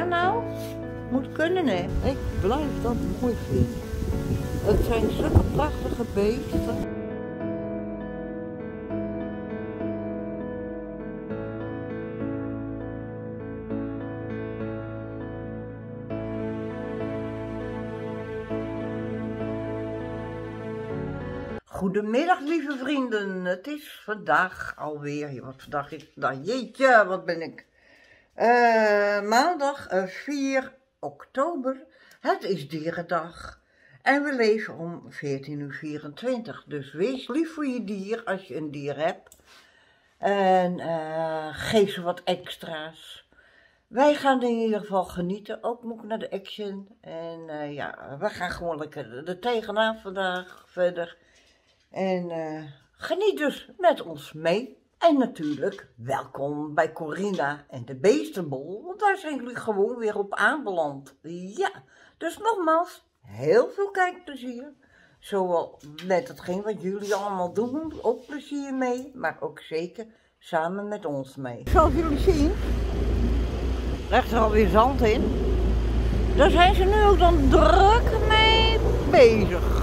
Ja nou? Moet kunnen hè. Ik blijf dat mooi vinden. Het zijn zulke prachtige beesten. Goedemiddag lieve vrienden, het is vandaag alweer, wat vandaag is vandaag, jeetje, wat ben ik, maandag 4 oktober, het is dierendag en we leven om 14:24, dus wees lief voor je dier als je een dier hebt en geef ze wat extra's. Wij gaan in ieder geval genieten, ook nog naar de Action en ja, we gaan gewoon lekker er tegenaan vandaag verder. En geniet dus met ons mee. En natuurlijk, welkom bij Corina en de Beestenbol, want daar zijn jullie gewoon weer op aanbeland. Ja, dus nogmaals, heel veel kijkplezier. Zowel met hetgeen wat jullie allemaal doen, ook plezier mee, maar ook zeker samen met ons mee. Zoals jullie zien, ligt er alweer zand in. Daar zijn ze nu ook dan druk mee bezig.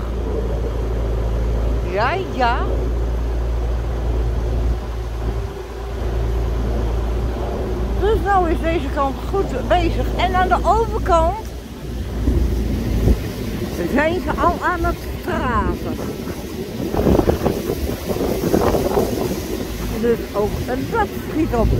Ja, ja. Dus nou is deze kant goed bezig. En aan de overkant zijn ze al aan het straten. Dus ook dat schiet op.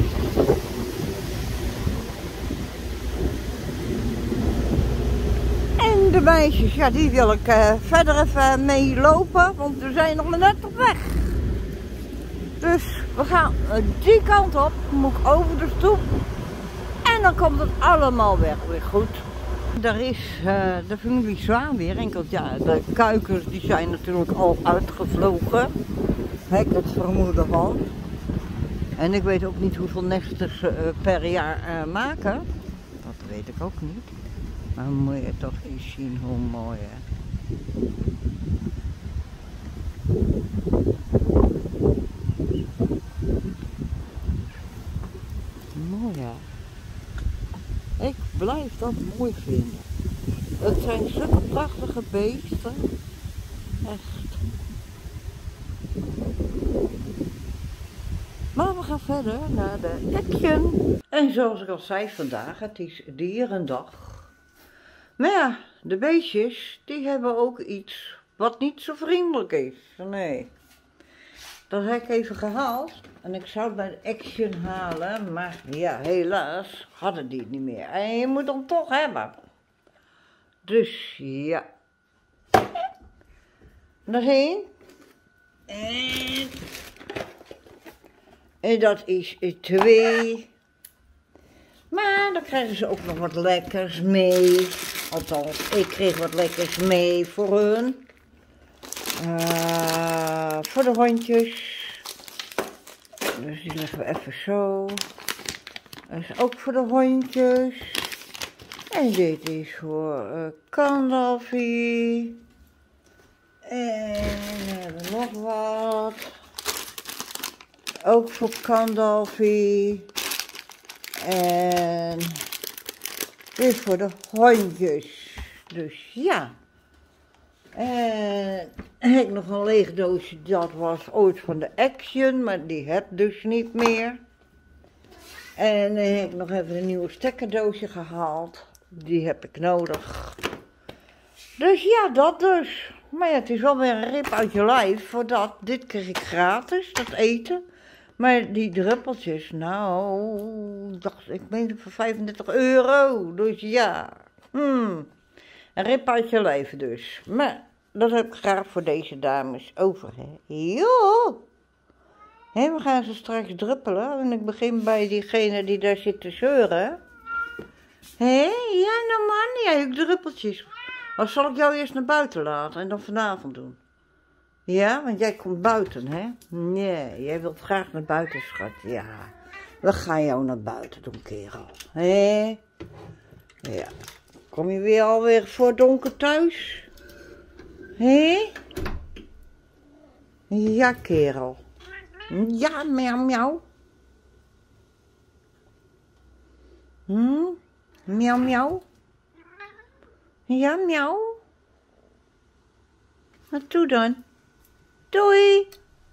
En de meisjes, ja, die wil ik verder even mee lopen, want we zijn nog maar net op weg. Dus we gaan die kant op, moet ik over de stoep. En dan komt het allemaal weer goed. Daar is de familie Zwaan weer, enkel ja, de kuikens die zijn natuurlijk al uitgevlogen. Heb ik het vermoeden van. En ik weet ook niet hoeveel nesters ze per jaar maken. Dat weet ik ook niet. Maar moet je toch eens zien hoe mooi hè. Mooi ja. Ik blijf dat mooi vinden. Het zijn zulke prachtige beesten. Echt. Maar we gaan verder naar de Action. En zoals ik al zei vandaag, het is dierendag. Maar ja, de beestjes, die hebben ook iets wat niet zo vriendelijk is. Nee. Dat heb ik even gehaald. En ik zou het bij de Action halen. Maar ja, helaas hadden die het niet meer. En je moet hem toch hebben. Dus ja. Daarheen. En dat is 2. Maar dan krijgen ze ook nog wat lekkers mee. Althans, ik kreeg wat lekkers mee voor hun. Voor de hondjes. Dus die leggen we even zo. Dat is ook voor de hondjes. En dit is voor Gandalfie. En we hebben nog wat. Ook voor Gandalfie. En dit voor de hondjes. Dus ja. En heb ik nog een leeg doosje. Dat was ooit van de Action. Maar die heb ik dus niet meer. En dan heb ik nog even een nieuwe stekkerdoosje gehaald. Die heb ik nodig. Dus ja, dat dus. Maar ja, het is wel weer een rip uit je lijf. Voor dat. Dit kreeg ik gratis, dat eten. Maar die druppeltjes, nou, dacht ik meen voor 35 euro. Dus ja, een rip uit je leven dus. Maar dat heb ik graag voor deze dames over, hè. Jo! Hé, we gaan ze straks druppelen. En ik begin bij diegene die daar zit te zeuren. Hé, ja nou man, jij ook druppeltjes. Of zal ik jou eerst naar buiten laten en dan vanavond doen? Ja, want jij komt buiten, hè? Nee, jij wilt graag naar buiten, schat. Ja, we gaan jou naar buiten doen, kerel. Hé? Ja. Kom je weer alweer voor donker thuis? Hé? Ja, kerel. Ja, miauw, miauw. Miauw, miauw. Ja, miauw. Wat doe dan? Doei.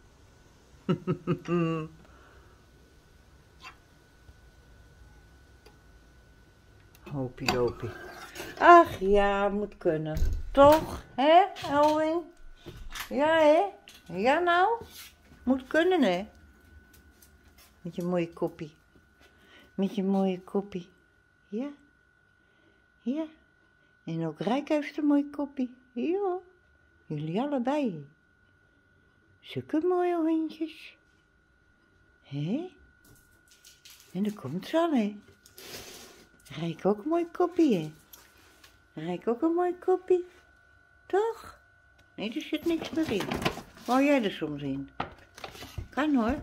Hopiedopie. Ach ja, moet kunnen. Toch, hè, Elwing? Ja, hè? Ja, nou? Moet kunnen, hè? Met je mooie koppie. Met je mooie koppie. Ja. Ja. En ook Rijk heeft een mooie koppie. Ja. Jullie allebei. Zulke mooie hondjes. Hé? En er komt ze al, hè? Rijk ook een mooi koppie, hè? Rijk ook een mooi koppie. Toch? Nee, er zit niks meer in. Wou jij er soms in? Kan hoor.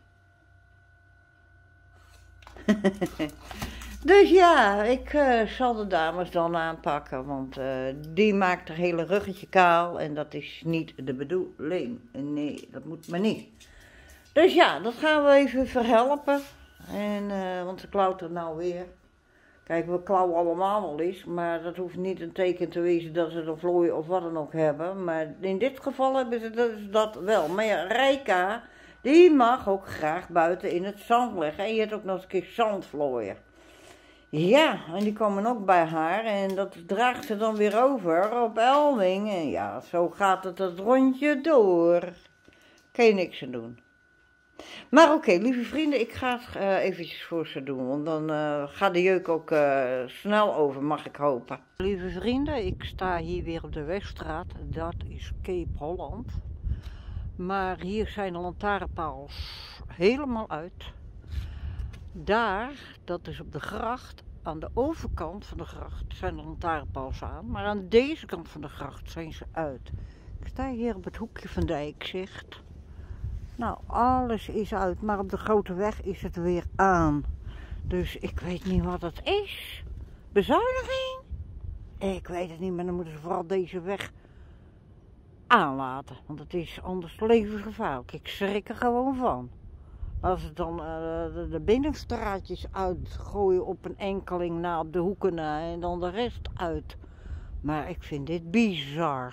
Dus ja, ik zal de dames dan aanpakken, want die maakt haar hele ruggetje kaal en dat is niet de bedoeling. Nee, dat moet maar niet. Dus ja, dat gaan we even verhelpen. En, want ze klautert nou weer. Kijk, we klauwen allemaal wel eens, maar dat hoeft niet een teken te wezen dat ze een vlooi of wat dan ook hebben. Maar in dit geval hebben ze dat wel. Maar ja, Rijka, die mag ook graag buiten in het zand leggen. En je hebt ook nog eens een keer zandvlooien. Ja, en die komen ook bij haar en dat draagt ze dan weer over op Elwing. En ja, zo gaat het rondje door. Kan je niks aan doen. Maar oké, lieve vrienden, ik ga het eventjes voor ze doen, want dan gaat de jeuk ook snel over, mag ik hopen. Lieve vrienden, ik sta hier weer op de Weststraat, dat is Cape Holland. Maar hier zijn de lantaarnpaals helemaal uit. Daar, dat is op de gracht, aan de overkant van de gracht zijn de lantaarnpaals aan, maar aan deze kant van de gracht zijn ze uit. Ik sta hier op het hoekje van Dijkzicht. Nou, alles is uit, maar op de grote weg is het weer aan. Dus ik weet niet wat het is. Bezuiniging? Ik weet het niet, maar dan moeten ze vooral deze weg aanlaten. Want het is anders levensgevaarlijk. Ik schrik er gewoon van. Als ze dan de binnenstraatjes uitgooien op een enkeling na, op de hoeken na en dan de rest uit. Maar ik vind dit bizar.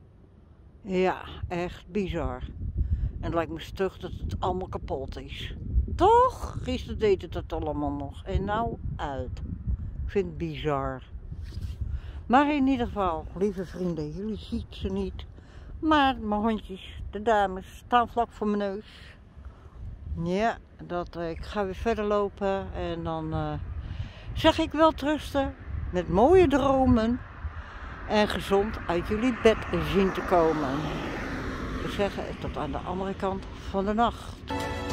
Ja, echt bizar. En het lijkt me stug dat het allemaal kapot is. Toch? Gisteren deed het dat allemaal nog. En nou uit. Ik vind het bizar. Maar in ieder geval, lieve vrienden, jullie zien ze niet. Maar mijn hondjes, de dames, staan vlak voor mijn neus. Ja, ik ga weer verder lopen. En dan zeg ik wel trusten. Met mooie dromen. En gezond uit jullie bed zien te komen. We zeggen tot aan de andere kant van de nacht.